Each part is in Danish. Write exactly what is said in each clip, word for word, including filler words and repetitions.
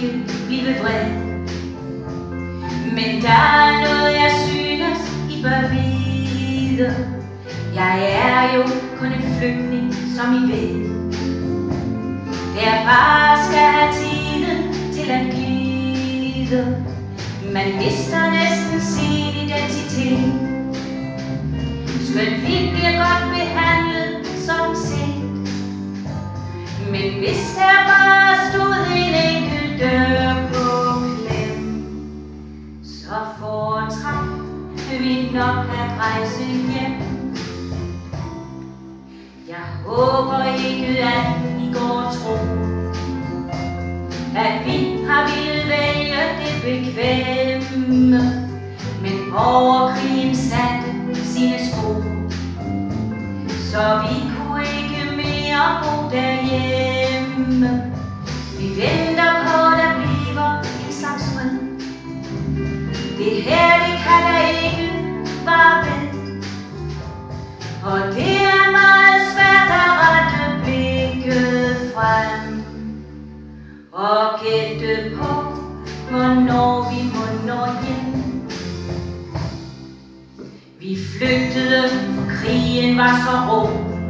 ikke blive vred. Men der er noget, jeg synes, I bør vide. Jeg er jo kun en flygtning, som I ved. Der bare skal have tiden til at glide. Man mister næsten sin identitet. Skønt vi bliver godt behandlet som set. Men hvis der bare stod en enkelt dør på klem, så foretræk vi nok at rejse hjem. Jeg håber ikke, at I går og tror, at vi har villet vælge det bekvemme. Men borgerkrigen satte sine spor, så vi kunne ikke mere bo derhjemme. Vi venter på, der bliver en slags fred. Det her, det kan der ikke bare ved. Og det er meget svært at rette blikket frem og gætte på, hvornår vi må nå hjem. Vi flygtede, for krigen var så rå.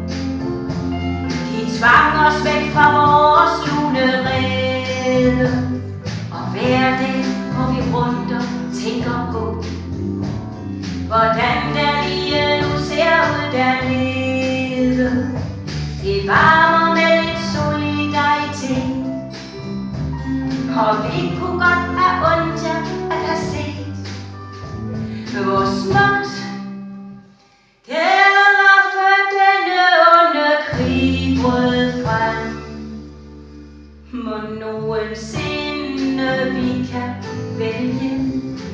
De tvang os væk fra vores lune rede. Og hver dag går vi rundt og tænker på, hvordan der lige nu ser ud dernede. Det varmer med lidt solidaritet, og vi kunne godt have ondt jer at have set, hvor smukt det var, før denne onde krig brød frem. Må nogensinde vi kan vælge.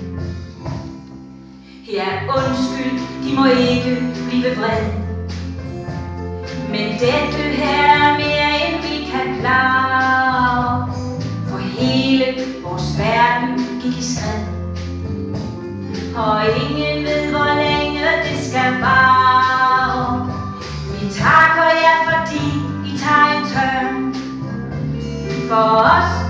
Ja, undskyld, de må ikke blive vred. Men dette her er mere end vi kan klare. For hele vores verden gik i skred, og ingen ved, hvor længe det skal vare. Vi takker jer, fordi I tager en tørn for os.